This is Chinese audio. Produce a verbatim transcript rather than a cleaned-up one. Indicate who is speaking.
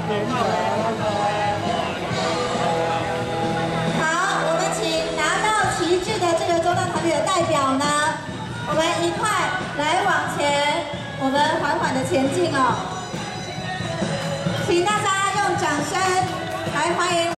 Speaker 1: 好，我们请拿到旗帜的这个中大团体的代表呢，我们一块来往前，我们缓缓的前进哦，请大家用掌声来欢迎。